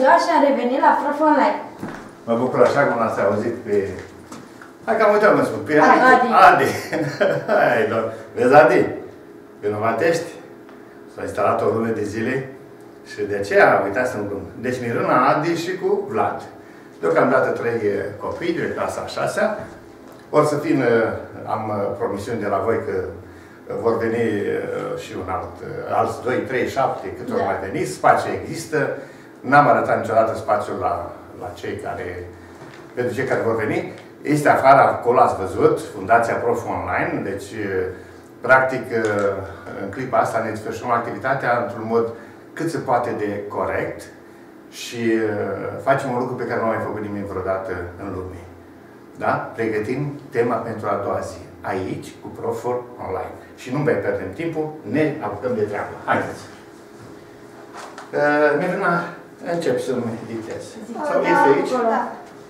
ziua și am revenit la Prof Online. Mă bucur așa cum l-ați auzit pe... Hai că am uitat, mă spun, pe Adi. Hai, doar. Vezi, Adi? Vinovatești? S-a instalat o lună de zile și de aceea am uitat să-mi glum. Deci Miruna, Adi și cu Vlad. Deocamdată 3 copii de clasa a 6-a. Or să fim, am promisiuni de la voi că vor veni și un alți 2, 3, 7, cât vor mai veni. Spațiu există. N-am arătat niciodată spațiul la cei care, pentru cei care vor veni. Este afară, acolo ați văzut, Fundația Prof Online. Deci, practic, în clipa asta ne desfășurăm activitatea într-un mod cât se poate de corect și facem un lucru pe care nu am mai făcut nimeni vreodată în lume. Da? Pregătim tema pentru a doua zi. Aici, cu Prof Online. Și nu mai pierdem timpul, ne apucăm de treabă. Haideți! Miruna, încep să-mi dictez. Sau este aici? Da.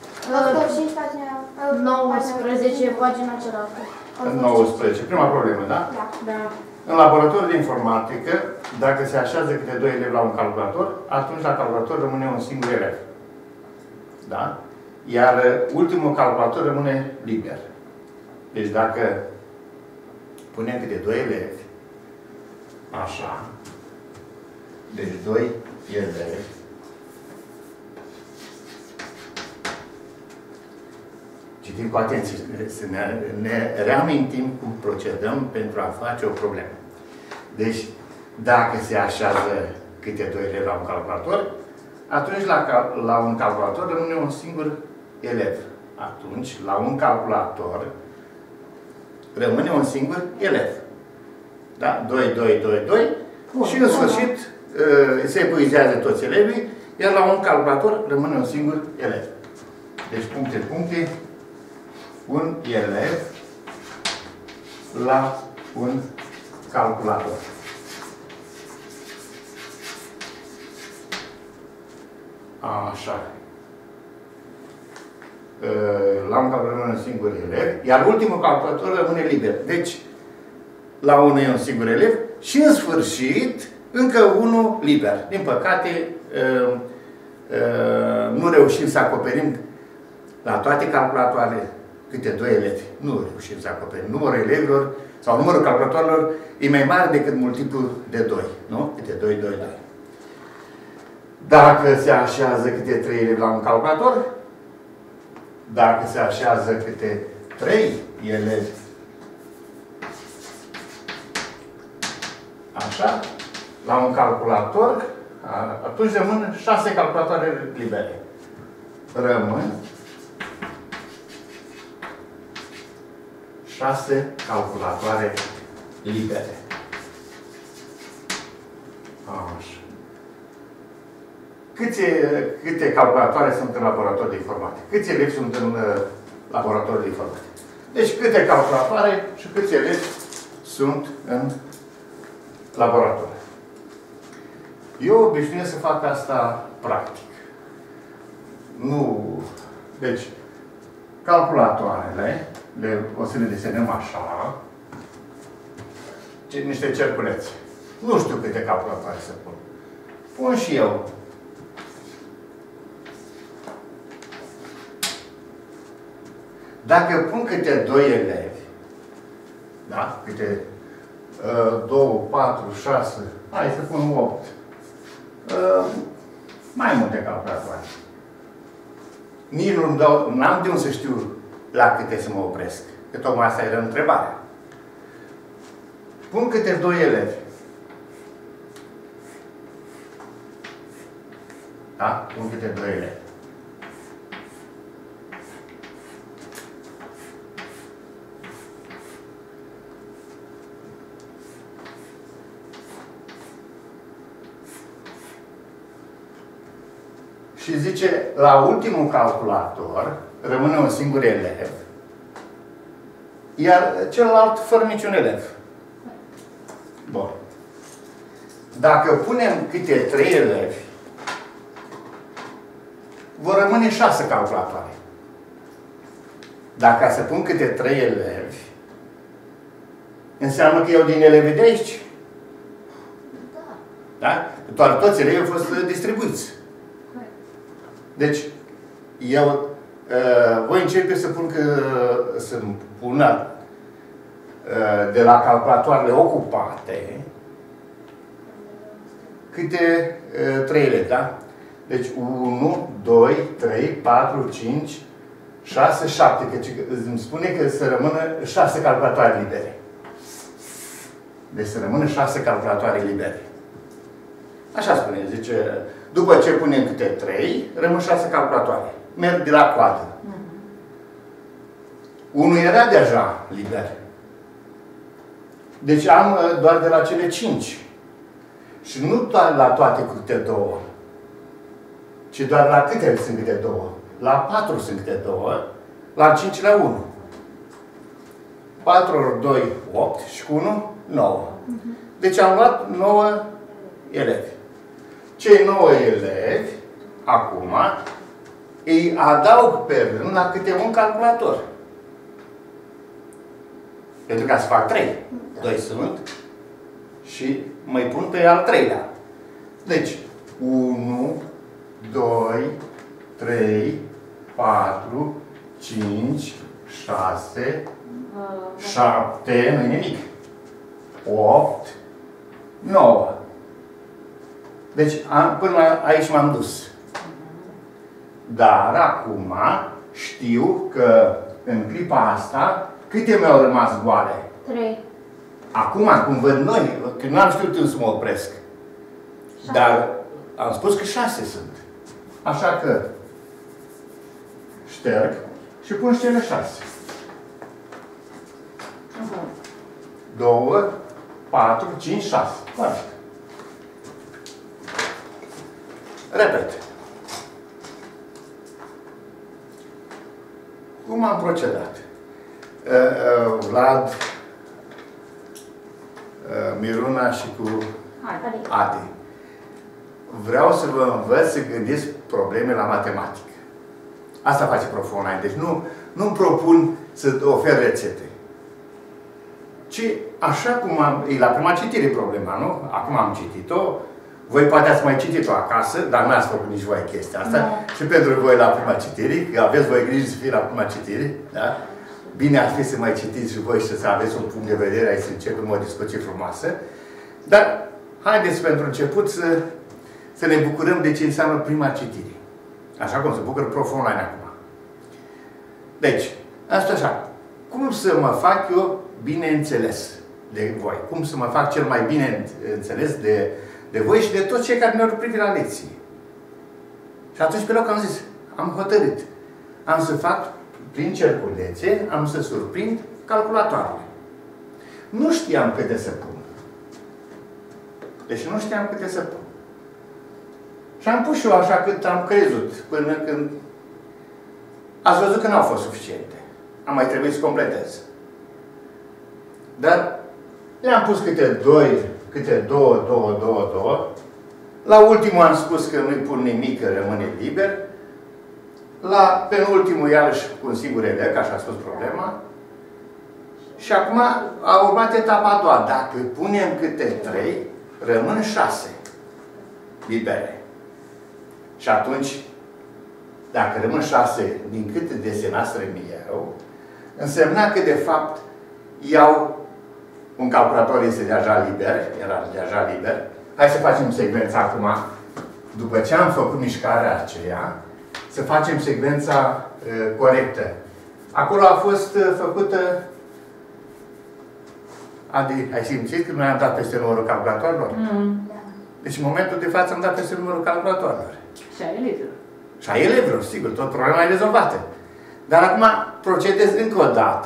19, pagina cealaltă. 19. Prima problemă, da? Da. În laboratorul de informatică, dacă se așează câte 2 elevi la un calculator, atunci la calculator rămâne un singur elev. Da? Iar ultimul calculator rămâne liber. Deci dacă punem câte 2 elevi, așa, deci 2 elevi, citim cu atenție, să ne reamintim cum procedăm pentru a face o problemă. Deci, dacă se așează câte 2 elevi la un calculator, atunci la un calculator rămâne un singur elev. Atunci, la un calculator rămâne un singur elev. Da? 2, 2, 2, 2. Și în sfârșit se epuizează toți elevii, iar la un calculator rămâne un singur elev. Deci, puncte, puncte. Un elev la un calculator. Așa. La un calculator rămâne un singur elev, iar ultimul calculator rămâne liber. Deci, la unul e un singur elev și, în sfârșit, încă unul liber. Din păcate, nu reușim să acoperim la toate calculatoarele câte 2 elevi. Nu reușim să acoperim. Numărul elevilor sau numărul calculatorilor e mai mare decât multiplul de 2. Nu? Câte 2, 2, 2. Dacă se așează câte 3 elevi la un calculator, dacă se așează câte 3 elevi, așa, la un calculator, atunci rămân 6 calculatoare libere. Rămân 6 calculatoare libere. Așa. Câte calculatoare sunt în laborator de informatică? Câți elevi sunt în laborator de informatică? Deci câte calculatoare și câți elevi sunt în laborator. Eu obișnuiesc să fac asta practic. Nu... Deci, calculatoarele, o să le desenăm așa, niște cerculețe. Nu știu câte calculatoare să pun. Pun și eu. Dacă pun câte 2 elevi, da? Câte 2, 4, 6, hai să pun 8. Mai multe calculatoare. Nici n-am de unde să știu la câte să mă opresc. Că tocmai asta era întrebarea. Pun câte 2 elevi. Da? Pun câte 2 elevi. Și zice, la ultimul calculator rămâne un singur elev, iar celălalt fără niciun elev. Bun. Dacă punem câte 3 elevi, vor rămâne 6 calculatoare. Dacă să pun câte 3 elevi, înseamnă că eu din elevi de aici. Da? Toți elevii au fost distribuiți. Deci, eu voi începe să pun de la calculatoarele ocupate câte 3 elevi, da? Deci 1, 2, 3, 4, 5, 6, 7. Căci îmi spune că să rămână 6 calculatoare libere. Deci să rămână 6 calculatoare libere. Așa spune, zice, după ce punem câte 3, rămân 6 calculatoare. Merg de la coadă. Unul era deja liber. Deci am doar de la cele 5. Și nu doar la toate câte 2, ci doar la câte sunt câte 2. La 4 sunt câte 2, la 5 la 1. 4 ori 2, 8 și cu 1, 9. Deci am luat 9 elevi. Cei 9 elevi, acum, îi adaug pe rând la câte un calculator. Pentru ca să fac 3. 2 sunt și mai pun pe al 3-lea. Deci, 1, 2, 3, 4, 5, 6, 7, nu-i nimic. 8, 9. Deci, până aici m-am dus. Dar acum știu că în clipa asta, câte mi-au rămas goale? 3. Acum, cum văd noi, că nu am știut să mă opresc. 6. Dar am spus că 6 sunt. Așa că șterg și pun cele 6. 2, 4, 5, 6. Corect. Repet. Cum am procedat? Vlad, Miruna și cu Adi. Vreau să vă învăț să gândiți probleme la matematică. Asta face Proful Online. Deci nu-mi propun să ofer rețete. Ci așa cum e la prima citire problema, nu? Acum am citit-o. Voi poate ați mai citit-o acasă, dar nu ați făcut nici voi chestia asta. No. Și pentru voi la prima citire, că aveți voi grijă să fie la prima citire, da? Bine ar fi să mai citiți și voi și să aveți un punct de vedere, aici să începem o discuție frumoasă. Dar haideți pentru început să ne bucurăm de ce înseamnă prima citire. Așa cum se bucură Proful Online acum. Deci, asta așa. Cum să mă fac eu bine înțeles de voi? Cum să mă fac cel mai bine înțeles de voi și de toți cei care ne-au privit la lecții? Și atunci pe loc am zis, am hotărât. Am să fac prin cerculețe, am să surprind calculatoarele. Nu știam câte să pun. Deci nu știam câte să pun. Și am pus și eu așa cât am crezut, până când ați văzut că n-au fost suficiente. Am mai trebuit să completez. Dar le-am pus câte 2, 2. La ultimul am spus că nu-i pun nimic, că rămâne liber. La penultimul, iarăși, cu un singur elev, că așa a spus problema. Și acum a urmat etapa a doua. Dacă punem câte 3, rămân 6 libere. Și atunci, dacă rămân 6 din câte desenaseră eu, însemna că, de fapt, iau un calculator este deja liber, era deja liber. Hai să facem secvența acum, după ce am făcut mișcarea aceea, să facem secvența corectă. Acolo a fost făcută... Adi, ai simțit că noi am dat peste numărul calculatoarelor? Deci în momentul de față am dat peste numărul calculatoarelor. Și a elevilor. Și a elevilor, sigur, tot problema e rezolvată. Dar acum procedez încă o dată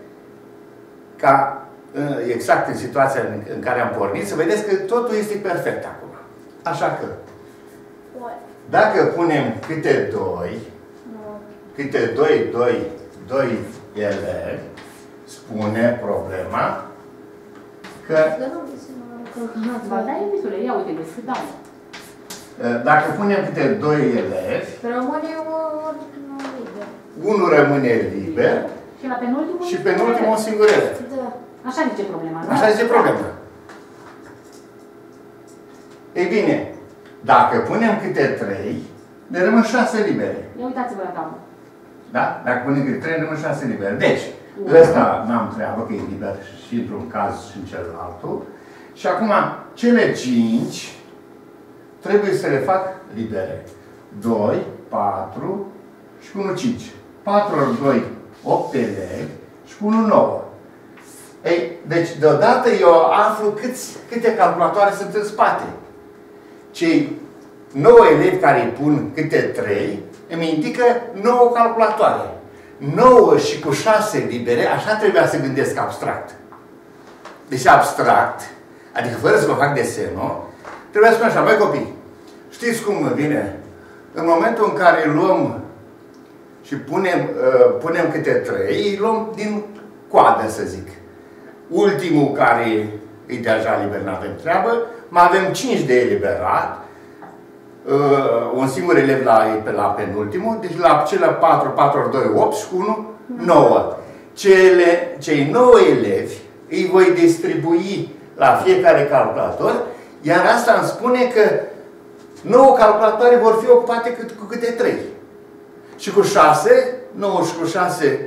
ca exact în situația în care am pornit, să vedeți că totul este perfect acum. Așa că, dacă punem câte 2 elevi, spune problema că... Ia uite, discutăm. Dacă punem câte 2 elevi, Rămâne liber. unul rămâne liber Și la penultimul un singur elev. Da. Așa zice problema, nu? Așa zice problema. Ei bine, dacă punem câte 3, ne rămân 6 libere. Ia uitați-vă la tablă. Da? Dacă punem câte 3, rămân 6 libere. Deci, ăsta n-am treabă, că e liber și într-un caz și în celălaltul. Și acum, cele 5 trebuie să le fac libere. 2, 4 și cu 1, 5. 4 ori 2, 8 elevi și cu 1, 9. Ei, deci, deodată eu aflu câte calculatoare sunt în spate. Cei 9 elevi care îi pun câte 3, îmi indică 9 calculatoare. 9 și cu 6 libere, așa trebuia să gândesc abstract. Deci abstract, adică fără să mă fac desenul, trebuia să spun așa, băi copii, știți cum vine? În momentul în care luăm și punem câte 3, îi luăm din coadă, să zic. Ultimul care e deja liber, n-avem treabă, mai avem 5 de eliberat, un singur elev la penultimul, deci la cele 4, 4 ori 2, 8 și cu 1, 9. Cei 9 elevi îi voi distribui la fiecare calculator, iar asta îmi spune că 9 calculatoare vor fi ocupate cu câte 3. Și cu 6, 9 și cu 6,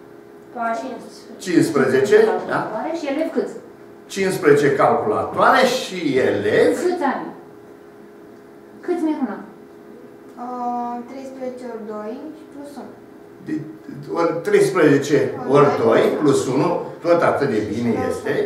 15, da? Și elevi câți? 15 calculatoare și elevi. Câți ani? Câți Miruna? 13 ori 2 și plus 1. 13 ori 2 plus 1, tot atât de bine este.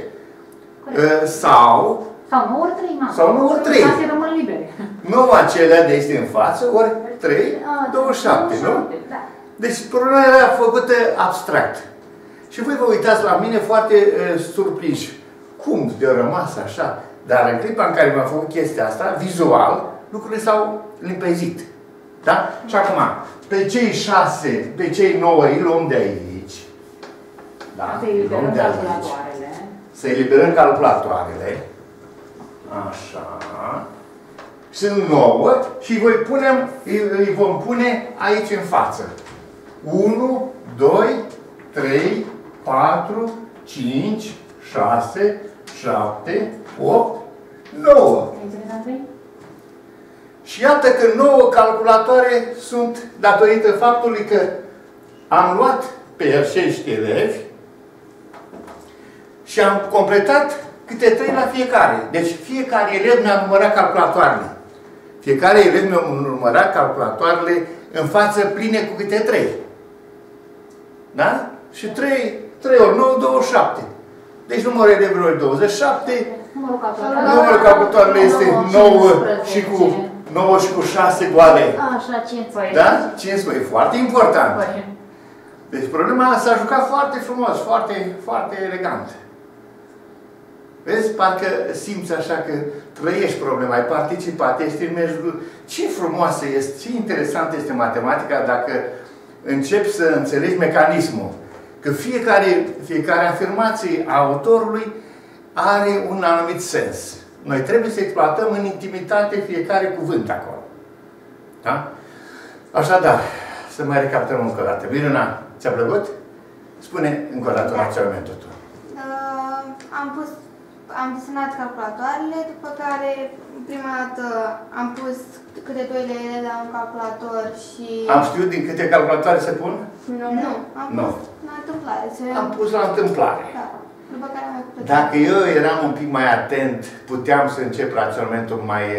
Sau 9 ori 3, mă. Sau 9 ori 3. 6 rămân libere. 9 acelea de aici în față, ori 3, 27, nu? Da. Deci problema era făcută abstract. Și voi vă uitați la mine foarte surprinși. Cum de-a rămas așa? Dar în clipa în care m-am făcut chestia asta, vizual, lucrurile s-au limpezit. Da? Și acum, pe cei 6, pe cei 9 îi luăm de aici. Da? Să eliberăm calculatoarele. Să eliberăm calculatoarele. Așa. Sunt 9 și îi vom pune aici în față. 1, 2, 3, 4, 5, 6, 7, 8, 9. Și iată că 9 calculatoare sunt datorită faptului că am luat pe acești elevi și am completat câte 3 la fiecare. Deci fiecare elev mi-a numărat calculatoarele. Fiecare elev mi-a numărat calculatoarele în față pline cu câte 3. Da? Și 3 ori 9, 27. Deci numărul elevilor e 27. Numărul calculatoarele este 9 și cu 9 și cu 6 goale. Așa, 15. Da? 15. E foarte important. Deci problema s-a jucat foarte frumos, foarte, foarte elegant. Vezi? Parcă simți așa că trăiești problema, ai participat, ești în mijlocul. Ce frumoasă este, ce interesant este matematica dacă începi să înțelegi mecanismul. Că fiecare afirmație a autorului are un anumit sens. Noi trebuie să exploatăm în intimitate fiecare cuvânt acolo. Da? Așadar, să mai recapitulăm încă o dată. Miruna, ți-a plăcut? Spune încă o dată raționamentul tău. Am desenat calculatoarele, după care prima dată am pus câte 2 elevi la un calculator și... Am știut din câte calculatoare se pun? Nu. Am pus la întâmplare. Am pus la întâmplare. Da. După care am făcut. Dacă eu eram un pic mai atent, puteam să încep raționamentul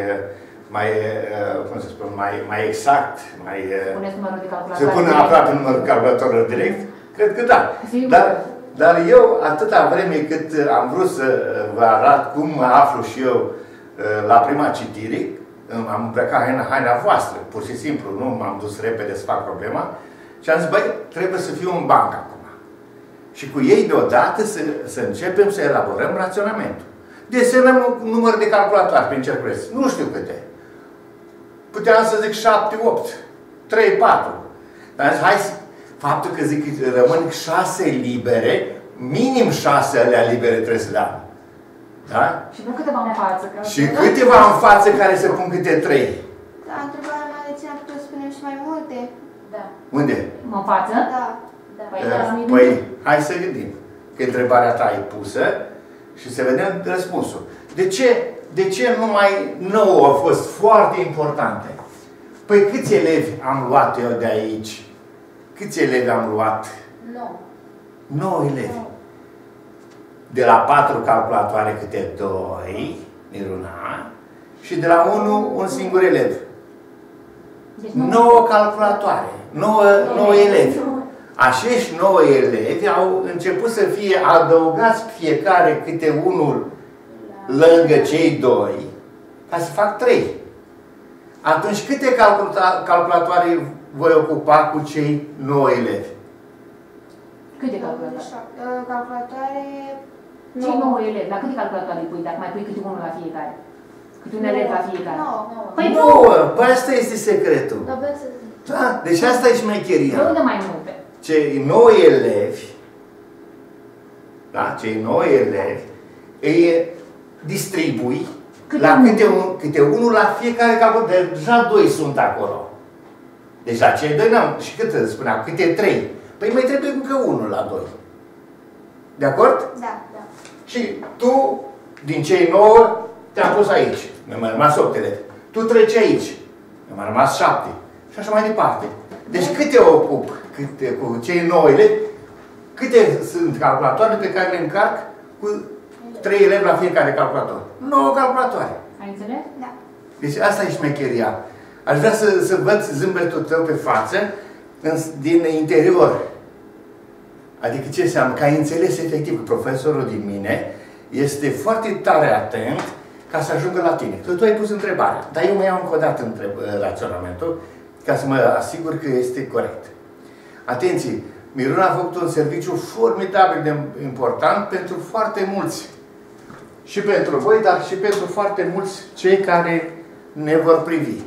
cum să spun, mai exact, Puneți numărul de calculatoare. să pună aproape numărul calculatorilor direct? Cred că da. Dar eu, atâta vreme cât am vrut să vă arăt cum mă aflu și eu la prima citire, am îmbrăcat haina voastră, pur și simplu, nu m-am dus repede să fac problema, și am zis, băi, trebuie să fiu în bancă acum. Și cu ei deodată să începem să elaborăm raționamentul. Desenăm un număr de calculatoare prin cerculeț. Nu știu câte. Puteam să zic 7, 8, 3, 4. Dar zis, hai, faptul că zic că rămân 6 libere, minim 6 alea libere trebuie să le am. Da? Și nu câteva în față. Și câteva în față care se pun câte 3. Da, întrebarea mea de ce am putut să spunem și mai multe. Da. Unde? În față? Da. Păi, hai să gândim. Că întrebarea ta e pusă și să vedem răspunsul. De ce numai 9 au fost foarte importante? Păi câți elevi am luat eu de aici? Câți elevi am luat? 9 elevi. De la 4 calculatoare câte 2, Miruna, și de la 1 un singur elev. Deci 9 calculatoare, 9 elevi. Acești 9 elevi au început să fie adăugați fiecare câte unul lângă cei 2, ca să fac 3. Atunci câte calculatoare voi ocupa cu cei 9 elevi? Câte calculatoare? Calculatoare... Cei 9 elevi, la câte calculatoare îi pui, dacă mai pui câte unul la fiecare? Câte un elev la fiecare? 9. Păi 9! Păi asta este secretul. Da, deci asta e șmecheria. De unde mai multe? Cei 9 elevi, da, cei 9 elevi, îi distribui la câte unul la fiecare calculator. Deja 2 sunt acolo. Deci la cei 2 n-am. Și cât spuneam? Câte 3. Păi mai trebuie încă unul la 2. De acord? Da. Și tu, din cei 9, te-am pus aici. Mi-au mai rămas 8 elevi. Tu treci aici. Mi-au mai rămas 7. Și așa mai departe. Deci câte ocup cu cei 9 elevi? Câte sunt calculatoare pe care le încarc cu 3 elevi la fiecare calculator? 9 calculatoare. Ai înțeles? Da. Deci asta e șmecheria. Aș vrea să văd zâmbetul tău pe față din interior. Adică ce înseamnă? Că ai înțeles efectiv că profesorul din mine este foarte tare atent ca să ajungă la tine. Că tu ai pus întrebarea, dar eu mai iau încă o dată raționamentul ca să mă asigur că este corect. Atenție! Miruna a făcut un serviciu formidabil de important pentru foarte mulți. Și pentru voi, dar și pentru foarte mulți cei care ne vor privi.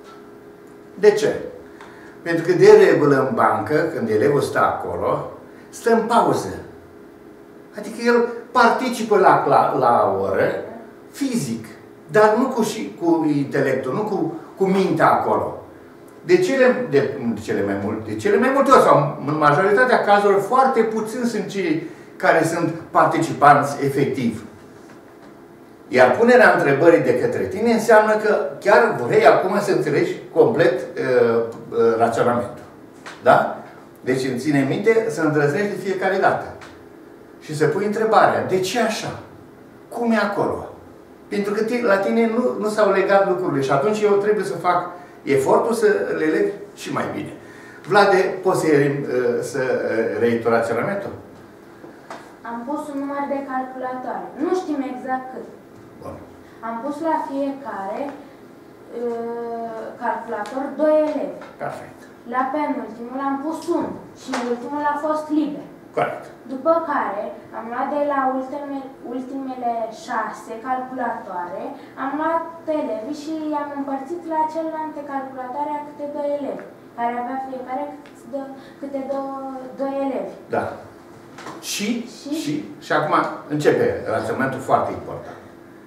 De ce? Pentru că de regulă în bancă, când elevul stă acolo, stă în pauză. Adică el participă la oră, fizic, dar nu cu intelectul, nu cu mintea acolo. De cele mai multe ori, sau în majoritatea cazurilor, foarte puțini sunt cei care sunt participanți efectiv. Iar punerea întrebării de către tine înseamnă că chiar vrei acum să înțelegi complet raționamentul. Da? Deci îmi ține minte să îndrăznești de fiecare dată. Și să pui întrebarea, de ce așa? Cum e acolo? Pentru că la tine nu s-au legat lucrurile și atunci eu trebuie să fac efortul să le leg și mai bine. Vlade, poți să reiei tu raționamentul? Am pus un număr de calculatoare. Nu știm exact cât. Bun. Am pus la fiecare calculator 2 elevi. Perfect. La penultimul am pus 1 și ultimul a fost liber. Corect. După care am luat de la ultimele 6 calculatoare, am luat elevi și i-am împărțit la celelalte calculatoare a câte 2 elevi, care avea fiecare câte 2 elevi. Da. Și acum începe raționamentul foarte important.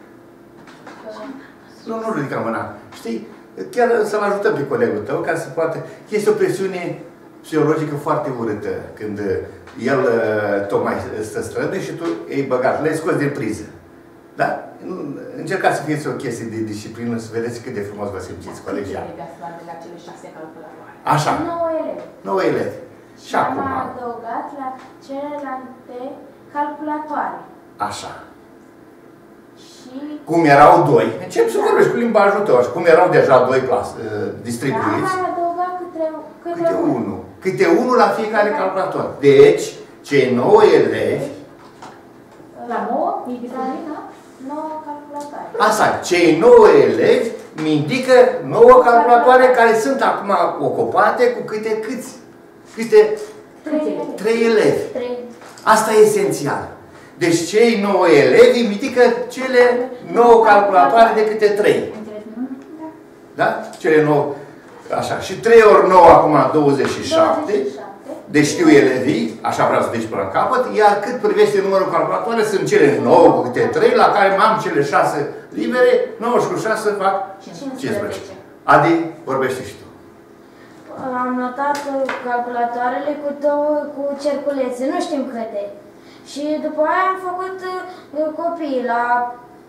Nu ridica mâna. Știi? Chiar să-l ajutăm pe colegul tău ca să poată... Este o presiune psihologică foarte urâtă când el tocmai stă străduie și tu ei băgat, le-ai scos din priză. Da? Încercați să fieți o chestie de disciplină, să vedeți cât de frumos vă simțiți, colegial. La cele 6 calculatoare. Așa. 9 elevi. 9 elevi. Și acum... am adăugat la celelalte calculatoare. Așa. Și... Cum erau 2, încep să vorbești cu limbajul tău, și cum erau deja 2 distribuiți. am adăugat câte 1. Câte unul la fiecare calculator. Deci, cei 9 elevi... La 9? E disponibil, da? 9 calculatoare. Asta, cei 9 elevi mi indică 9 calculatoare care sunt acum ocupate cu câți? Câte? 3 elevi. 3. Asta e esențial. Deci cei 9 elevi îmi indică cele 9 calculatoare de câte 3. Da? Cele 9. Așa. Și 3 ori 9 acum 27. Deci știu elevii, așa vreau să zici până în capăt, iar cât privește numărul calculatoare, sunt cele 9 cu câte 3, la care mai am cele 6 libere, 9 și cu 6 fac 15. Adi, vorbește și tu. Am notat calculatoarele cu cerculețe, nu știm câte. Și după aia am făcut copii la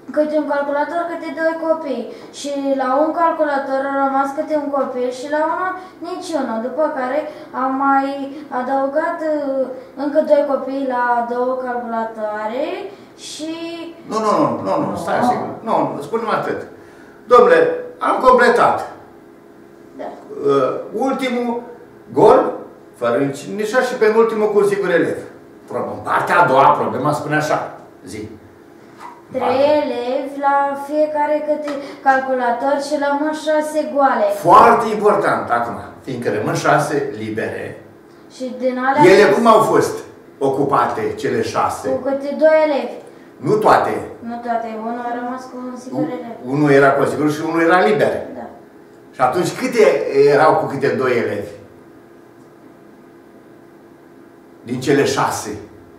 câte un calculator, câte 2 copii. Și la un calculator a rămas câte un copil și la unul niciunul. După care am mai adăugat încă 2 copii la 2 calculatoare și... Nu, stai sigur. Nu, spunem atât. Dom'le, am completat. Da. Ultimul gol, fără nici și penultimul cu un singur elev. Partea a doua, problema spune așa. Zi. 3 elevi la fiecare câte calculator și rămân 6 goale. Foarte important acum, fiindcă rămân 6 libere. Și din alea... Ele cum au fost ocupate, cele 6? Cu câte 2 elevi. Nu toate. Nu toate, unul a rămas cu un singur elev. Unul era cu sigur și unul era liber. Da. Și atunci câte erau cu câte 2 elevi? Din cele 6.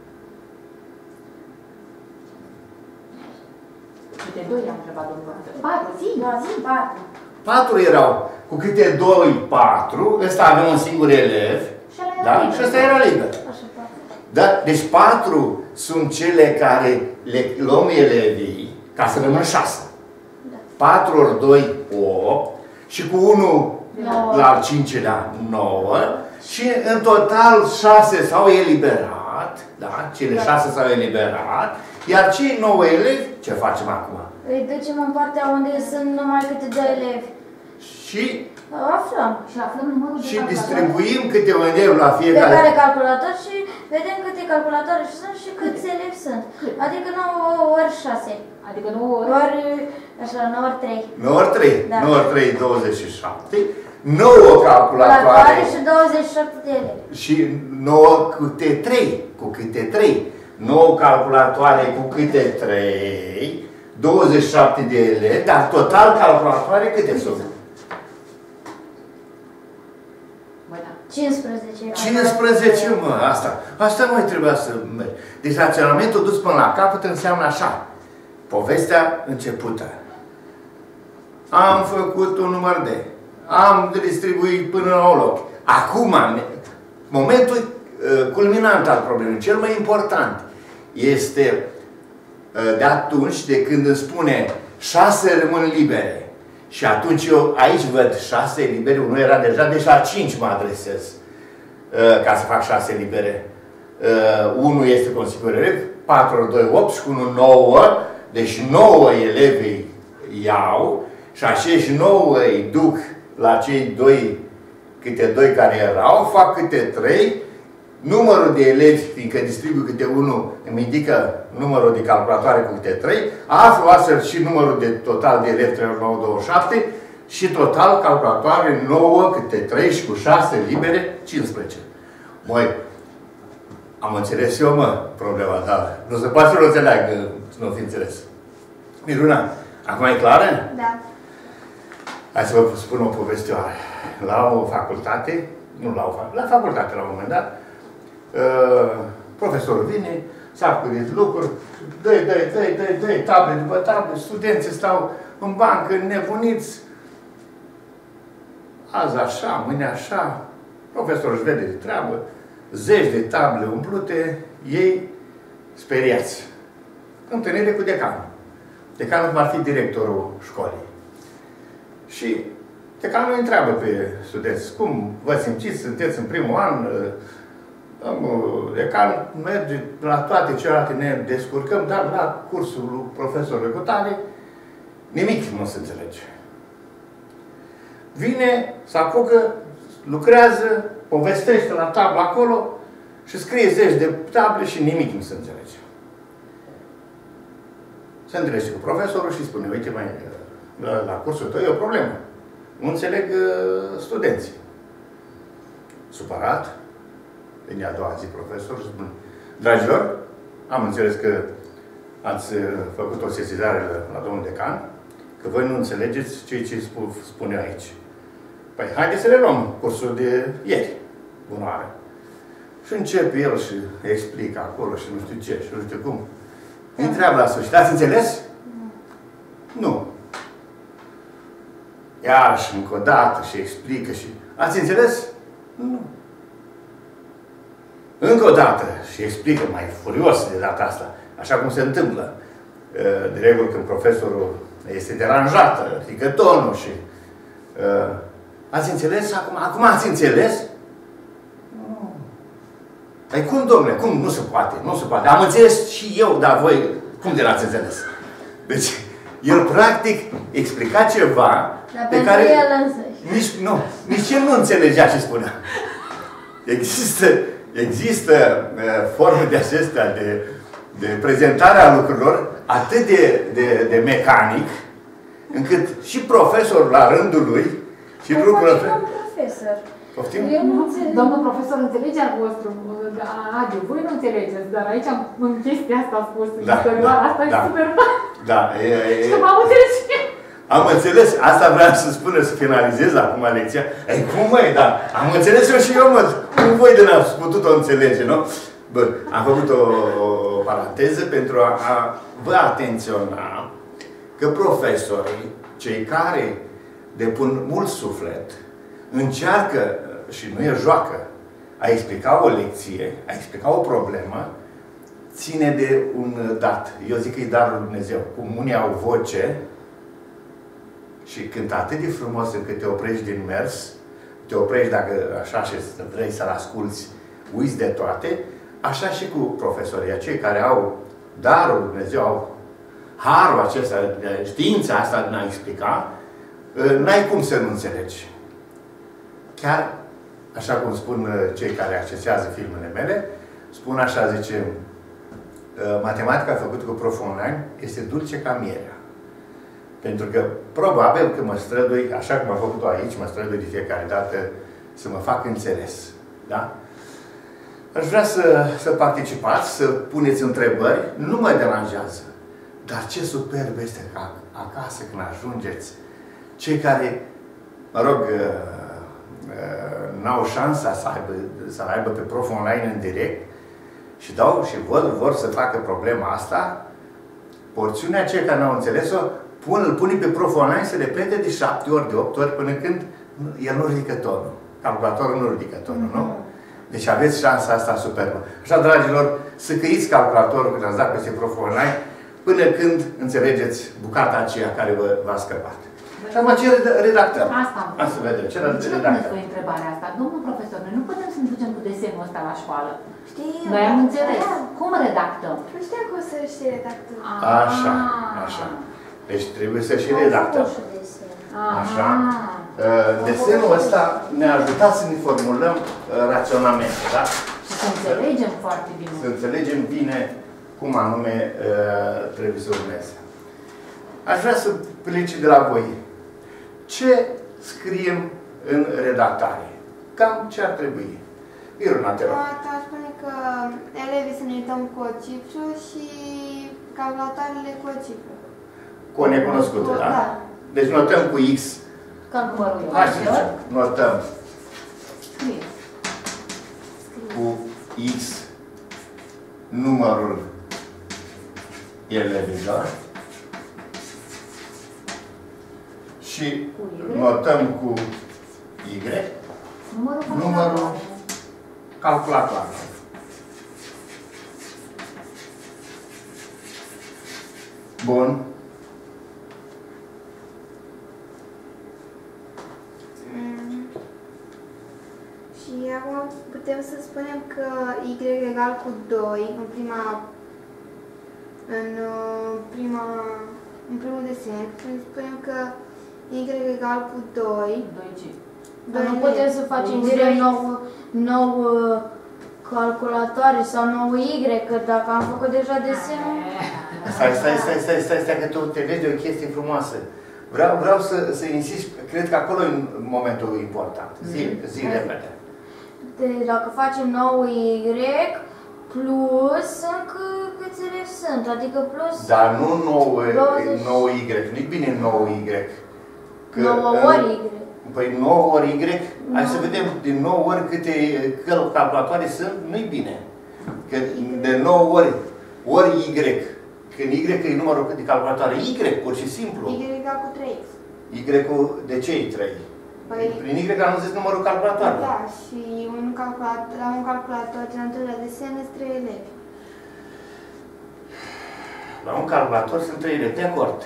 Câte 2 am întrebat, domnul profesor? 4, zi, Da, zi, 4. 4 erau cu câte 2, 4. Ăsta avea un singur elev. Și ăla era Da? liber. Și ăsta era liber. Așa, 4. Da? Deci 4 sunt cele care le luăm elevii ca să rămân 6. Da. 4 ori 2, 8. Și cu 1 9. la al 5-lea, 9. Și în total 6 s-au eliberat. Da? Cele 6 s-au eliberat. Iar cei 9 elevi, ce facem acum? Îi ducem în partea unde sunt numai câte 2 elevi. Și Aflăm. Și aflăm numărul de Și calculator. distribuim câte un elev la Fiecare fiecare. calculator și vedem câte calculatoare sunt și câți elevi sunt. Adică 9 ori 6. Adică 9 ori. Ori, așa, 9 ori 3. 9 ori 3. Da. 9 ori 3, 27. 9 calculatoare. Calculatoare și 27 de elevi. Și 9 câte 3. Cu câte 3. 9 calculatoare cu câte 3. 27 de elevi. Dar total calculatoare câte sunt? 15. 15, mă, asta mai trebuia să merg. Deci raționamentul dus până la capăt înseamnă așa. Povestea începută. Am făcut un număr de. Am distribuit până la un loc. Acum, momentul culminant al problemei, cel mai important, este de atunci de când îmi spune 6 rămân libere. Și atunci eu aici văd 6 libere, unul era deja, deci la 5 mă adresez ca să fac 6 libere. 1 este cu un singur elev, 4 ori 2, 8 și cu 1, 9, deci 9 elevi iau și acești 9 îi duc la cei 2, câte 2 care erau, fac câte 3, numărul de elevi, fiindcă distribuie câte 1, îmi indică numărul de calculatoare cu câte 3, aflu astfel și numărul de total de elevi 3 ori 9, 27 și total calculatoare 9 câte 3 și cu 6 libere 15. Măi, am înțeles eu, mă, problema, dar nu se poate să nu înțeleagă, nu fi înțeles. Miruna, acum e clară? Da. Hai să vă spun o povestioare. La o facultate, la facultate la un moment dat, profesorul vine, s-a acurit lucruri, dă table după table, studenții stau în bancă, nebuniți, azi așa, mâine așa, profesorul își vede de treabă, 10 de table umplute, ei speriați. Întâlnire cu decanul. Decanul va fi directorul școlii. Și decanul îi întreabă pe studenți, cum vă simțiți, sunteți în primul an, decan merge la toate celelalte, ne descurcăm, dar la cursul lui profesorului Cutare, nimic nu se înțelege. Vine, se apucă, lucrează, povestește la tablă acolo și scrie 10 de table și nimic nu se înțelege. Se întâlnește cu profesorul și spune, uite, mai, la cursul tău e o problemă. Nu înțeleg studenții. Supărat, vine a doua zi profesorul și spune, dragilor, am înțeles că ați făcut o sesizare la domnul decan, că voi nu înțelegeți ceea ce spune aici. Păi, haideți să le luăm cursul de ieri, bună oară. Și începe el și explică acolo și nu știu ce și nu știu cum. Îi întreabă la sfârșit, ați înțeles? Nu. Iarăși, încă o dată, și explică și... Ați înțeles? Nu. Încă o dată, și explică mai furios de data asta, așa cum se întâmplă. de regulă când profesorul este deranjat, ridică tonul și ați înțeles acum? Acum ați înțeles? Păi cum, domnule? Cum? Nu se poate. Nu se poate. Am înțeles și eu, dar voi cum de l-ați înțeles? Deci, el practic explica ceva pe care nici el nu înțelegea ce spunea. Există forme de acestea de prezentare a lucrurilor atât de mecanic, încât și profesorul la rândul lui și lucrurile... profesor. Poftim? Domnul profesor înțelege al vostru, Adi, voi nu înțelegeți, dar aici în chestia asta a spus, asta e super bun. Da, și m-am înțeles și eu. Am înțeles, asta vreau să spun, să finalizez acum lecția. Ei, cum măi, dar am înțeles eu și eu, mă, cum voi de n-ați putut-o înțelege, nu? Bă, am făcut o paranteză pentru a vă atenționa că profesorii, cei care depun mult suflet, încearcă, și nu e joacă, a explica o lecție, a explica o problemă, ține de un dat. Eu zic că e darul lui Dumnezeu. Cum unii au voce și cântă atât de frumos încât te oprești din mers, te oprești dacă așa și vrei să-l asculți, uiți de toate, așa și cu profesorii, cei care au darul lui Dumnezeu, au harul acesta, știința asta de a explica, n-ai cum să nu înțelegi. Chiar, așa cum spun cei care accesează filmele mele, spun așa, zice, matematica făcută cu prof online este dulce ca mierea. Pentru că, probabil că mă strădui, așa cum am făcut-o aici, mă strădui de fiecare dată să mă fac înțeles. Da? Aș vrea să participați, să puneți întrebări, nu mă deranjează. Dar ce superb este că acasă, când ajungeți, cei care, mă rog, n-au șansa să aibă pe prof online în direct și dau și vor să facă problema asta, porțiunea cei care n-au înțeles-o, îl pune pe prof online să repete de 7 ori, de 8 ori, până când el nu ridică tonul. Calculatorul nu ridică tonul, nu? Deci aveți șansa asta superbă. Așa, dragilor, să căiți calculatorul când ați dat peste prof online, până când înțelegeți bucata aceea care v-a scăpat. Acum ce redactăm? Asta să vedem. Ce redactăm? Puneți voi întrebarea asta. Domnul profesor, noi nu putem să ne ducem cu desenul ăsta la școală. Știu. Noi am înțeles. Cum redactăm? Nu știam că o să și redactăm. Așa, așa. Deci trebuie să și redactăm. Așa. Desenul ăsta ne-a ajutat să ne formulăm raționamente, da? Și să înțelegem foarte bine. Să înțelegem bine cum anume trebuie să urmeze. Aș vrea să plece de la voi. Ce scriem în redactare? Cam ce ar trebui? Iruna, te rog. Aș spune că elevii să ne uităm cu o cifră și calculatoarele cu o cifră. Cu o necunoscută, da? Da. Deci notăm cu X. Calculul eu. Hai să zicem. Notăm cu X numărul elevilor. Și notăm cu Y numărul calculatoarelor. Bun. Și acum putem să spunem că Y egal cu 2 în primul desen. Spunem că Y egal cu 2. 2 ce? Dar nu putem să facem direct nou calculatoare sau nou Y, că dacă am făcut deja desenul... Stai, că tu înțelegi de o chestie frumoasă. Vreau să insist, cred că acolo e momentul important. Zi repede. Deci dacă facem nou Y plus încă câțile sunt, adică plus... Dar nu nou Y, nu-i bine nou Y. 9 ori Y. Păi 9 ori Y, hai să vedem din 9 ori câte calculatoare sunt, nu-i bine. Că de 9 ori Y, când Y e numărul de calculatoare, Y pur și simplu. Y egal cu 3X. Y-ul de ce e 3? Prin Y am zis numărul calculatoare. Da, și la un calculator, din al doilea desen, sunt 3 elevi. La un calculator sunt 3 elevi, de acord.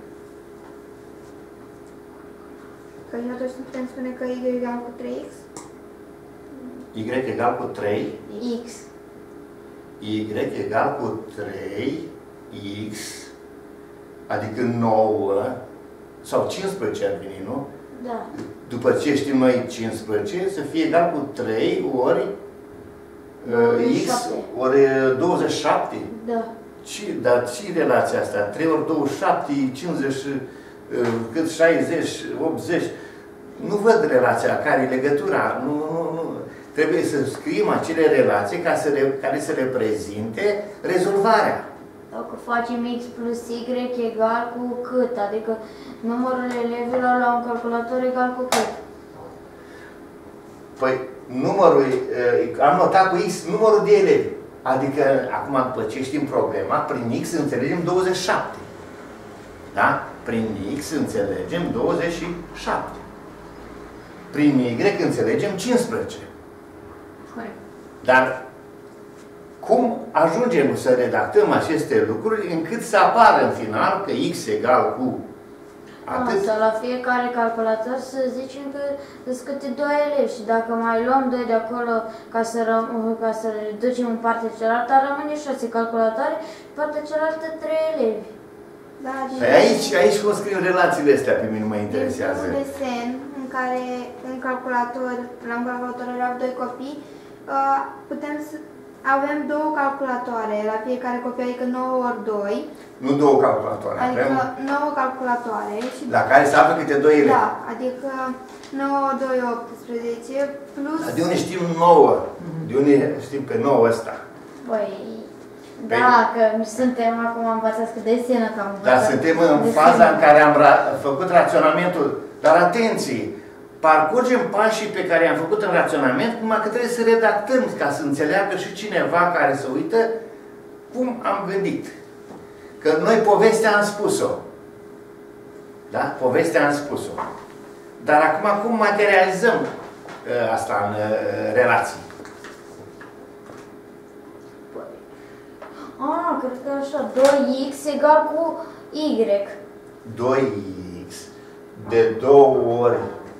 Că atunci putem spune că y egal cu 3x? Y egal cu 3. X. Y egal cu 3x, adică 9 sau 15 ar veni, nu? Da. După ce știm noi 15, să fie egal cu 3 ori x 27. ori 27. Da. Dar ce relația asta? 3 ori 27, 50, cât 60, 80. Nu văd relația, care e legătura. Nu. Trebuie să scriem acele relații care să reprezinte rezolvarea. Dacă facem x plus y egal cu cât? Adică numărul elevilor la un calculator egal cu cât? Păi, am notat cu x numărul de elevi. Adică, acum, după ce știm problema, prin x înțelegem 27. Da? Prin x înțelegem 27. Prin y înțelegem 15. Dar cum ajungem să redactăm aceste lucruri încât să apară în final că x egal cu atât? Sau la fiecare calculator să zicem că sunt câte 2 elevi și dacă mai luăm 2 de acolo ca să reducem în partea cealaltă, rămâne 6 calculatoare, în partea cealaltă 3 elevi. Da, Aici cum scriu relațiile astea, pe mine mă interesează. Dintr-un desen în care la un calculator erau 2 copii, putem să avem 2 calculatoare la fiecare copii, adică 9 ori 2. Nu 2 calculatoare, adică 9 calculatoare. Și la care se află câte 2 elevi. Da, adică 9 ori 2, 18, plus... Dar de unde știm 9? De unde știm pe 9 ăsta? Păi, da, că suntem acum învățați cu desenă, că am învățat. Dar suntem în faza în care am făcut raționamentul. Dar atenție! Parcurgem pașii pe care i-am făcut în raționament, numai că trebuie să redactăm ca să înțeleagă și cineva care se uită cum am gândit. Că noi povestea am spus-o. Da? Povestea am spus-o. Dar acum cum materializăm asta în relații? Cred că așa, 2x egal cu y. 2x de 2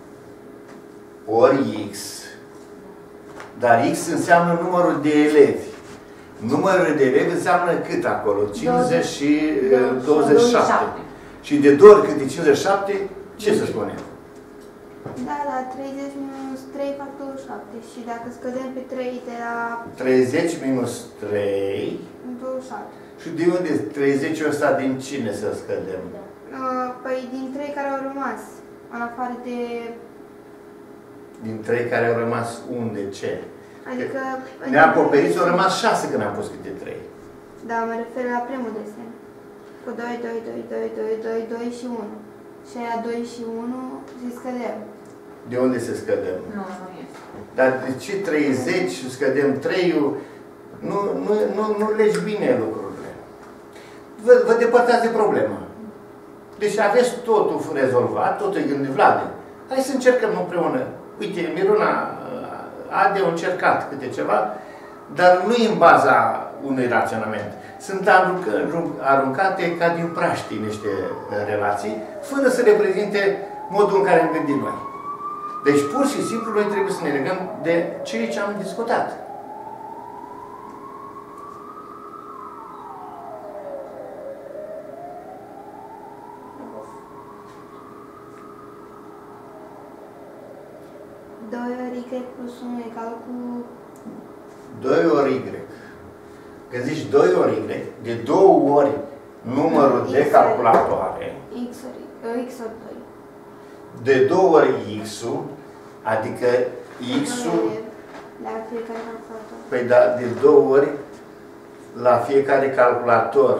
ori x, dar x înseamnă numărul de elevi. Numărul de elevi înseamnă cât acolo? 50 și 27. Și de 2 ori cât e 57, ce să spunem? Da, 30 minus 3 factorul 7. Și dacă scădem pe 3 de la... 30 minus 3... 27. Și de unde 30-ul ăsta din cine să scădem? Păi din 3 care au rămas, în afară de... Din 3 care au rămas unde? Ce? Adică... Neacoperiți au rămas 6 când am pus câte 3. Da, mă refer la primul desen. Cu 2, 2, 2, 2, 2, 2, 2 și 1. Și aia 2 și 1 se scădem. De unde se scădem? Nu este. Dar de ce 30 și scădem 3-ul? Nu legi bine lucrurile. Vă depărtați de problemă. Deci aveți totul rezolvat, totul e gândit. Vlade, hai să încercăm împreună. Uite, Miruna, Ade au încercat câte ceva, dar nu în baza unui raționament. Sunt aruncate ca din praștii niște relații, fără să reprezinte modul în care am gândit noi. Deci, pur și simplu, noi trebuie să ne legăm de ceea ce am discutat. Y plus 1 egal cu... 2 ori Y. Când zici 2 ori Y, de 2 ori numărul de calculatoare, X ori 2. de 2 ori X-ul, adică X-ul, la fiecare calculator. păi da, de 2 ori la fiecare calculator.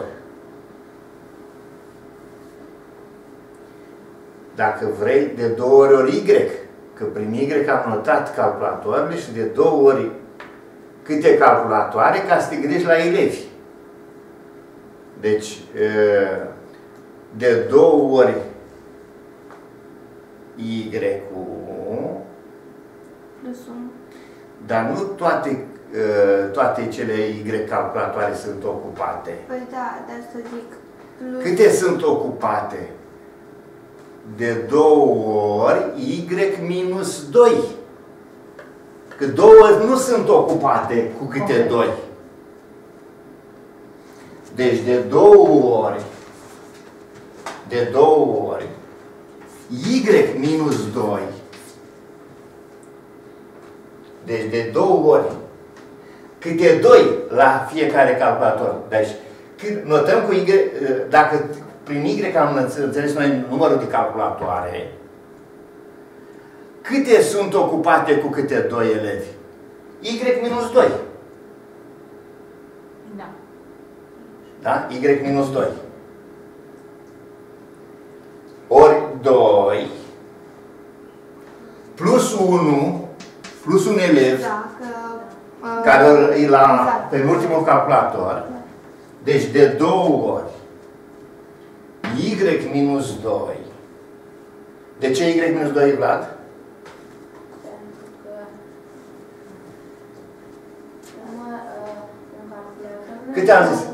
Dacă vrei, de 2 ori Y, că prin Y am notat calculatoarele și de 2 ori câte calculatoare ca să te gândești la elevi. Deci, de 2 ori Y-ul Plus 1. Dar nu toate cele Y calculatoare sunt ocupate. Păi da, dar să zic... Plus... Câte sunt ocupate? De 2 ori Y minus 2. Că 2 ori nu sunt ocupate cu câte 2. Deci de 2 ori, Y minus 2. Deci de 2 ori, câte 2 la fiecare calculator. Deci notăm cu Y, dacă prin Y am înțeles noi numărul de calculatoare, câte sunt ocupate cu câte 2 elevi? Y minus 2. Da. Da? Y minus 2. Ori 2 plus 1 plus un elev care e la penultimul calculator. Deci de 2 ori Y minus 2. De ce Y minus 2, Vlad? Câte am zis?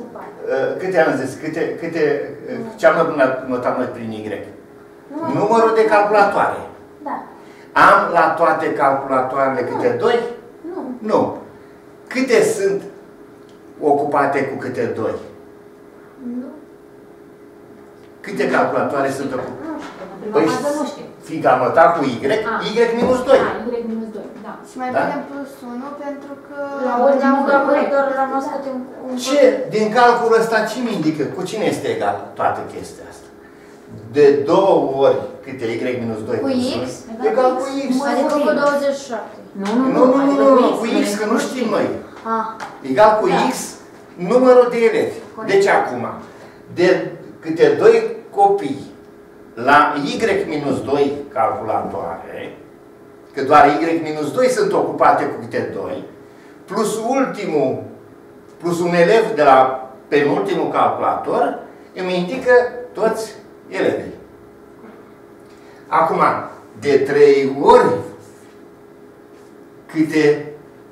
Ce am notat noi prin Y? Numărul de calculatoare. Da. Am la toate calculatoarele câte 2? Nu. Nu. Câte sunt ocupate cu câte 2? Nu. Câte calculatoare sunt ocupate? Nu știu. Păi, Nu știu. fiindcă am notat cu Y, Y minus 2. Y minus 2, da. Și mai punem plus 1 pentru că... La ultimul calculator rămas câte un... Ce? Din calculul ăsta ce mi indică? Cu cine este egal toată chestia asta? De 2 ori câte Y minus 2 Cu X? Egal cu X. Adică cu 27. Nu, cu X, că nu știm noi. Ah. Egal cu X, numărul de elevi. Deci acum, de câte 2 copii la Y minus 2 calculatoare, că doar Y minus 2 sunt ocupate cu câte 2, plus ultimul, plus un elev de la penultimul calculator, îmi indică toți elevii. Acum, de 3 ori, câte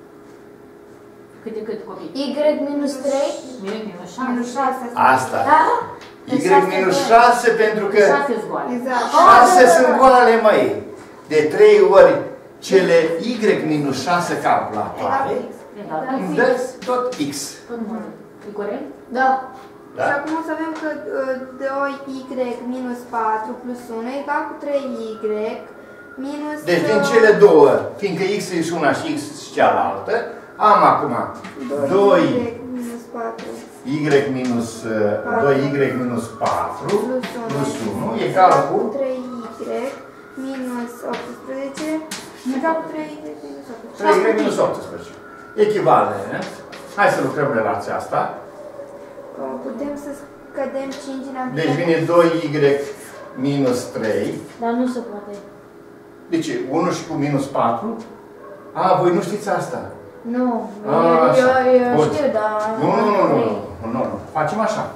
copii? Y minus 3. Y minus 6. Minus 6. Asta. Y minus 6 pentru că 6 zgoale. Exact. 6 sunt goale, măi. De 3 ori cele Y minus 6 calculatoare îmi dă tot X. E corect? Da. Da? Și acum o să avem că 2Y minus 4 plus 1 egal cu 3Y minus... Deci din cele două, fiindcă X e una și X și cealaltă, am acum 2Y minus 4 minus 2Y minus 4 plus 1 egal cu 3Y minus 18 egal cu 3Y minus 18. 3Y minus 18. Echivalent. Hai să lucrăm relația asta. Putem să scădem 5 în ambiente. Deci vine 2Y minus 3. Dar nu se poate. De ce? 1 și cu minus 4? A, voi nu știți asta. Nu. Eu știu, dar... Nu. Facem așa.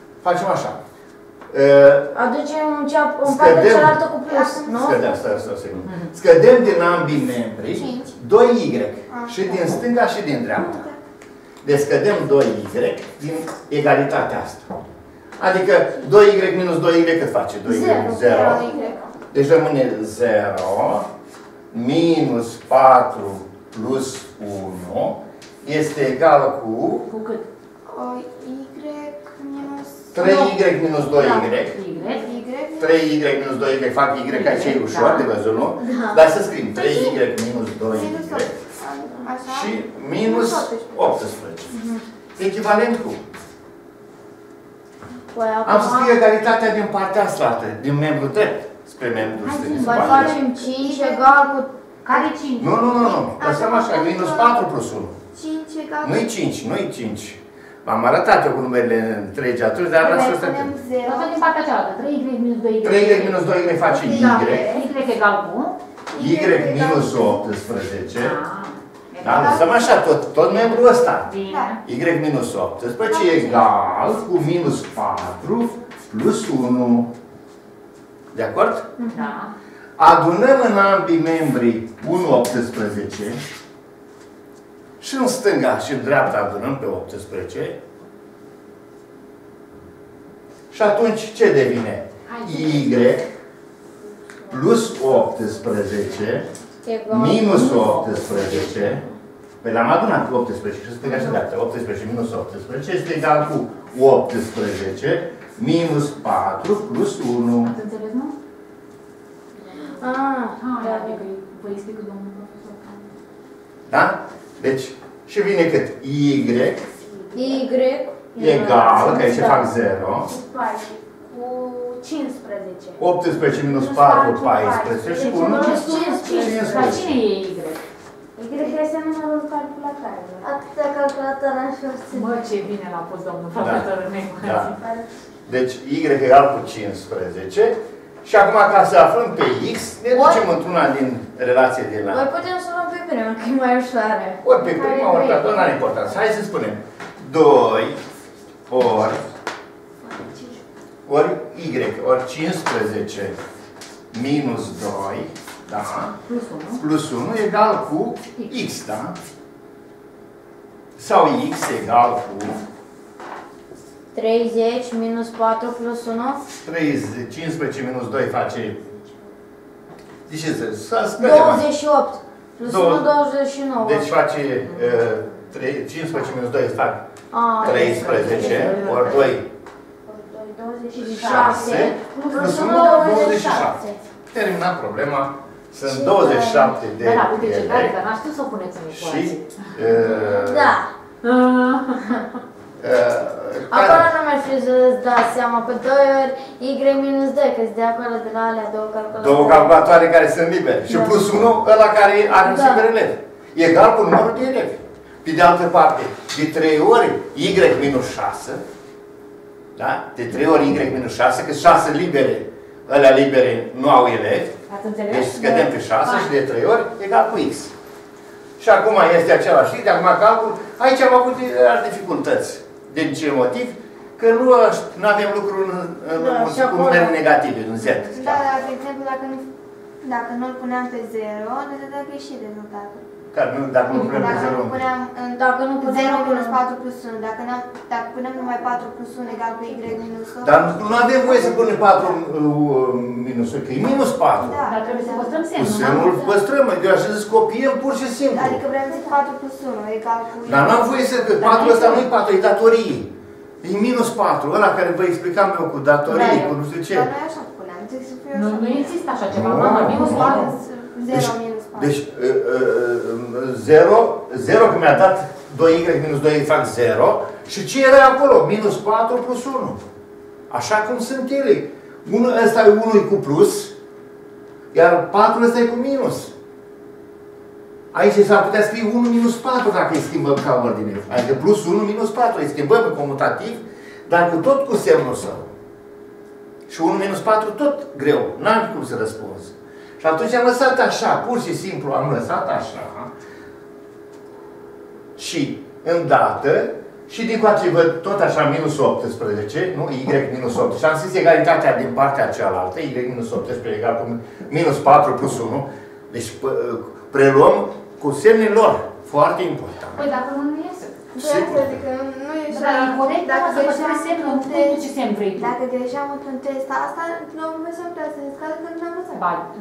Aducem un partea cealaltă cu plus, nu? Scădem din ambii membri 2Y. Și din stânga și din dreapta. Deci scădem 2Y din egalitatea asta. Adică 2Y minus 2Y cât face? 2Y 0. Deci rămâne 0 minus 4 plus 1 este egal cu... Cu cât? Y minus... 3Y minus 2Y. 3Y minus 2Y fac Y, aici e ușor de văzut, nu? Dar să scrim 3Y minus 2Y și minus 18. Echivalent cu? Am să scriu egalitatea din partea asta, din membru drept spre membru stâng. Mai facem 5 egal cu... Care 5? Nu. Lăsăm așa, minus 4 plus 1. 5 egal cu... Nu-i 5. V-am arătat eu cu numerele întregi atunci, dar la să stătem. Lăsăm din partea cealaltă. 3Y minus 2Y. 3Y minus 2Y face Y. Y egal cu? Y minus 18. Da? Lăsăm așa, tot membrul ăsta. Y minus 18 egal cu minus 4 plus 1. De acord? Da. Adunăm în ambii membri 1,18 Și în stânga și în dreapta adunăm pe 18. Și atunci ce devine? Y plus 18 minus 18. Păi l-am adunat 18 și stânga și dreapta. 18 minus 18 este egal cu 18 minus 4 plus 1. Ați înțeles, nu? Adică vă explică domnul profesor. Da? Deci, și vine cât? Y Y egal, că aici fac 0. Cu 15. 18 minus 4, 14 și 1, 15. Dar cine e Y? Y este numărul calculatoarelor. Atâtea calculatoare aș fi. Mă, ce bine l-a pus domnul profesor în ecuație. Deci Y egal cu 15. Și acum, ca să aflăm pe X, ne ducem într-una din relație din la... Noi putem să luăm pe prima, că e mai ușoară. Ori pe prima, ori pe a doua, n-are importanță. Hai să spunem 2 ori Y, ori 15 minus 2, da? Plus 1 egal cu X, da? Sau X egal cu 30 minus 4 plus 1. 15 minus 2 face... Deci să 28 plus 1, 29. Deci face 15 minus 2 fac 13 ori 2 6 plus 1 27. Terminat problema. Sunt 27 de Da, uite ce tare, dar n-aș știu să o puneți în ecuație. Și... Da. Acolo nu mi-aș fi să-ți dați seama că 2 ori Y minus 2, că-s de acolo de la alea două calculatoare. Două calculatoare care sunt libere. Și plus 1, ăla care are un singur elev. Egal cu numărul de elevi. Pe de altă parte, de 3 ori Y minus 6, da? De 3 ori Y minus 6, că 6 libere, ălea libere nu au elevi. Ați înțeles? Deci scădem pe 6 și de 3 ori egal cu X. Și acum este același X, de acum calcul. Aici am avut dificultăți. Din ce motiv? Că nu avem lucruri cu numere negative, în Z. Da, dar, de exemplu, dacă nu-l puneam pe 0, ne dădea greșit rezultatul. Dacă nu punem pe 0. Dacă nu punem 0 minus 4 plus 1, dacă punem numai 4 plus 1 egal cu Y minus 1. Dar nu avem voie să punem 4 minus 1, că e minus 4. Da, dar trebuie să păstrăm semnul. Cu semnul păstrăm, eu așa zis copiem pur și simplu. Adică vrem să zic 4 plus 1 egal cu... Dar n-am voie să, că 4 ăsta nu e 4, e datorie. E minus 4, ăla care vă explicam eu cu datorie, cu nu știu ce. Dar noi așa puneam, zic să fie așa. Nu există așa ceva, mama, minus 4. 0 minus 4. Deci 0, că mi-a dat 2y minus 2 fac 0. Și ce era acolo? Minus 4 plus 1. Așa cum sunt ele. Ăsta e 1 cu plus, iar 4 ăsta e cu minus. Aici s-ar putea scrie 1 minus 4 dacă îi schimbăm ca ordine. Adică plus 1 minus 4. Îi schimbăm în comutativ, dar tot cu semnul său. Și 1 minus 4 tot greu. N-am cum să răspunzi. Și atunci am lăsat așa, pur și simplu am lăsat așa. Și îndată, și din coace văd tot așa minus 18, nu? Y minus 8. Și am zis egalitatea din partea cealaltă, Y minus 18 egal cu minus 4 plus 1. Deci preluăm cu semnele lor. Foarte important. Păi dacă nu iese. Adică nu e Dar e corect, dacă să păstrăm semnul, nu ce semn vrei tu. Dacă greșeam într-un test, asta nu învățăm prea să ne scadă că nu am învățat.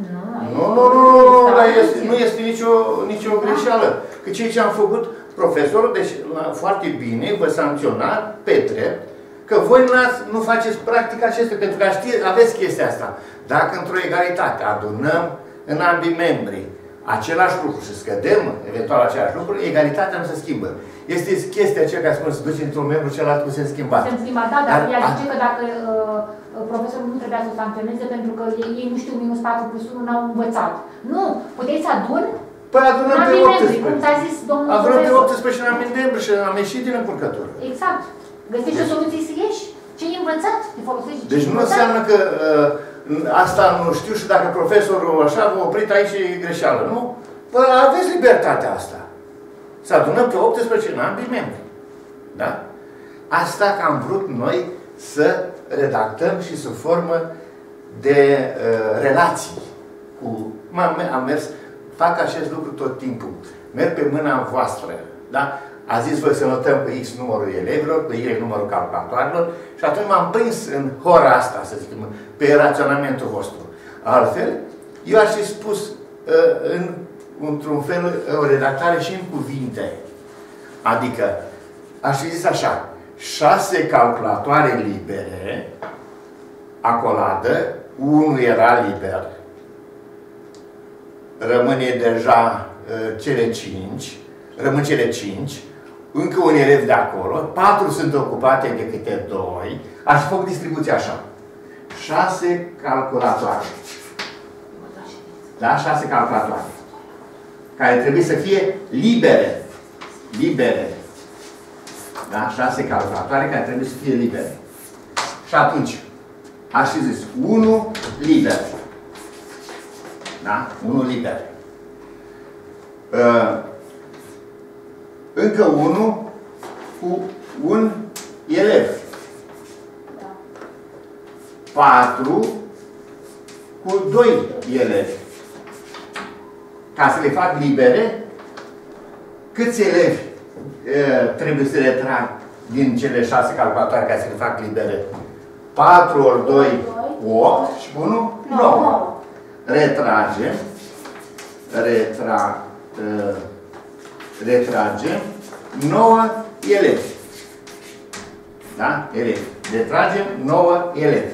Nu, nu este nicio greșeală. Că ceea ce am făcut profesorul, deci foarte bine, vă sancționa pe drept, că voi nu faceți practica acestea, pentru că aveți chestia asta. Dacă într-o egalitate adunăm în ambii membri același lucru și scădem eventual același lucru, egalitatea nu se schimbă. Este chestia aceea care spune să duci într-un membru celălalt cu sens schimbat. Sens schimbat, da, dar ea zice că dacă profesorul nu trebuia să o sancționeze pentru că ei nu știu minus 4 plus 1 n-au învățat. Nu, puteți să adun? Păi adunăm pe 18. Cum ți-a zis domnul adunăm pe profesor. 18 și am membri și am ieșit din încurcătură. Exact. Găsești o soluție să ieși. Ce e învățat? Te folosești. Deci nu înseamnă că asta nu știu și dacă profesorul așa v-a oprit aici e greșeală, nu? Păi aveți libertatea asta. Să adunăm pe 18 în ambii membri. Da? Asta că am vrut noi să redactăm și sub formă de relații. Am mers, fac acest lucru tot timpul. Merg pe mâna voastră. Da? A zis voi să notăm cu X numărul elevilor, cu Y numărul calculatoarelor și atunci m-am prins în hora asta, să zicem, pe raționamentul vostru. Altfel, eu aș fi spus într-un fel o redactare și în cuvinte. Adică, aș fi zis așa, 6 calculatoare libere, acoladă, 1 era liber, rămâne deja rămân cele 5, încă un elev de acolo, 4 sunt ocupate de câte 2, aș fi făcut distribuția așa. 6 calculatoare. Da? 6 calculatoare. Care trebuie să fie libere. Libere. Da? 6 calculatoare care trebuie să fie libere. Și atunci, aș fi zis, 1 liber. Da? 1 liber. Încă 1 cu un elev. 4 cu 2 elevi. Ca să le fac libere, câți elevi trebuie să le trag din cele 6 calculatoare ca să le fac libere? 4 ori 2, 8 și 1, 9. Retragem. Retragem 9 elevi. Da? Elevi. Retragem 9 elevi.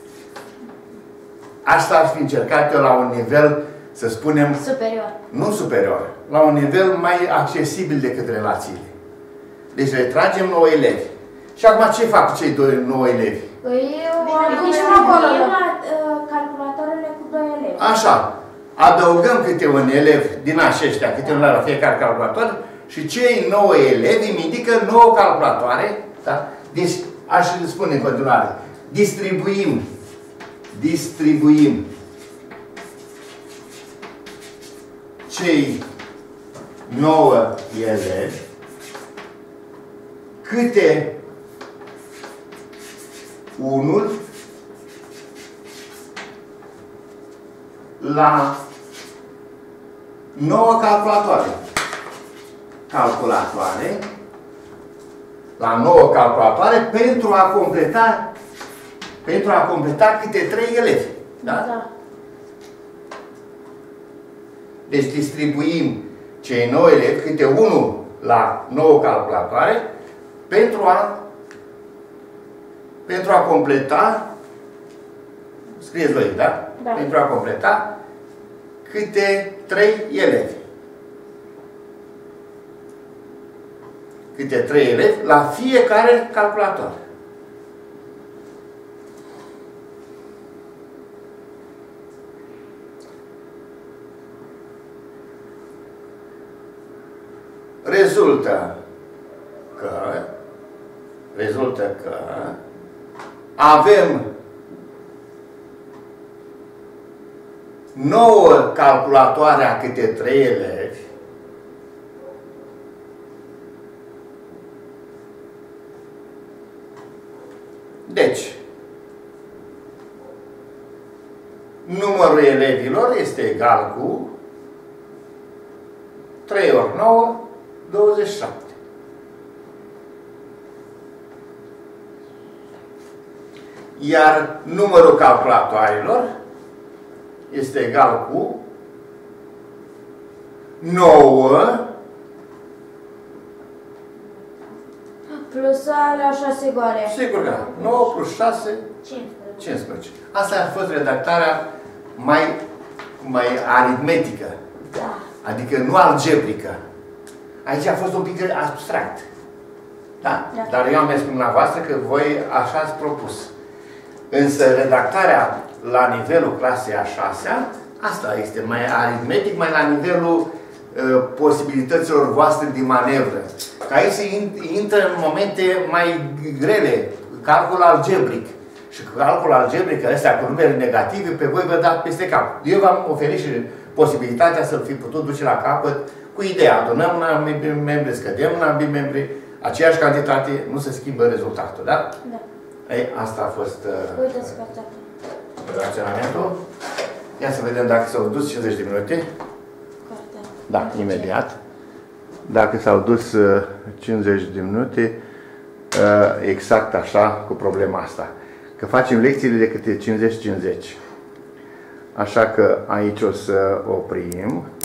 Asta ar fi încercat eu la un nivel, să spunem... Superior. Nu superior. La un nivel mai accesibil decât relațiile. Deci retragem 9 elevi. Și acum ce fac cu cei 9 elevi? Îi aducem acolo. Calculatoarele cu 2 elevi. Așa. Adăugăm câte un elev din aceștia, câte un la fiecare calculator și cei 9 elevi îmi indică 9 calculatoare. Da? Deci, aș spune în continuare, distribuim cei 9 elevi câte unul la 9 calculatoare. La 9 calculatoare pentru a completa câte 3 elevi. Da? Da. Deci distribuim cei 9 elevi câte 1 la 9 calculatoare pentru a completa, scrieți voi, da? Da. Pentru a completa câte 3 elevi. Câte 3 elevi la fiecare calculator. Rezultă că avem 9 calculatoare a câte 3 elevi. Deci, numărul elevilor este egal cu 3 ori 9, 27. Iar numărul calculatoarelor este egal cu 9 plus alea 6 goale. Sigur că 9 plus 6, 15. Asta a fost redactarea mai aritmetică. Da. Adică nu algebrică. Aici a fost un pic abstract. Da? Da. Dar eu am mers cu dumneavoastră că voi așa ați propus. Însă redactarea la nivelul clasei a 6-a, asta este mai aritmetic, mai la nivelul posibilităților voastre de manevră. Că aici se intră în momente mai grele, calcul algebric. Și calcul algebric, astea cu numere negative, pe voi vă da peste cap. Eu v-am oferit și posibilitatea să-l fi putut duce la capăt cu ideea. Adunăm un ambii membri, scădem un ambii membri, aceeași cantitate, nu se schimbă rezultatul, da? Da. Ei, asta a fost Uite-ți raționamentul. Ia să vedem dacă s-au dus 50 de minute. Da, imediat. dacă s-au dus 50 de minute, exact așa, cu problema asta. Că facem lecțiile de câte 50-50. Așa că aici o să oprim.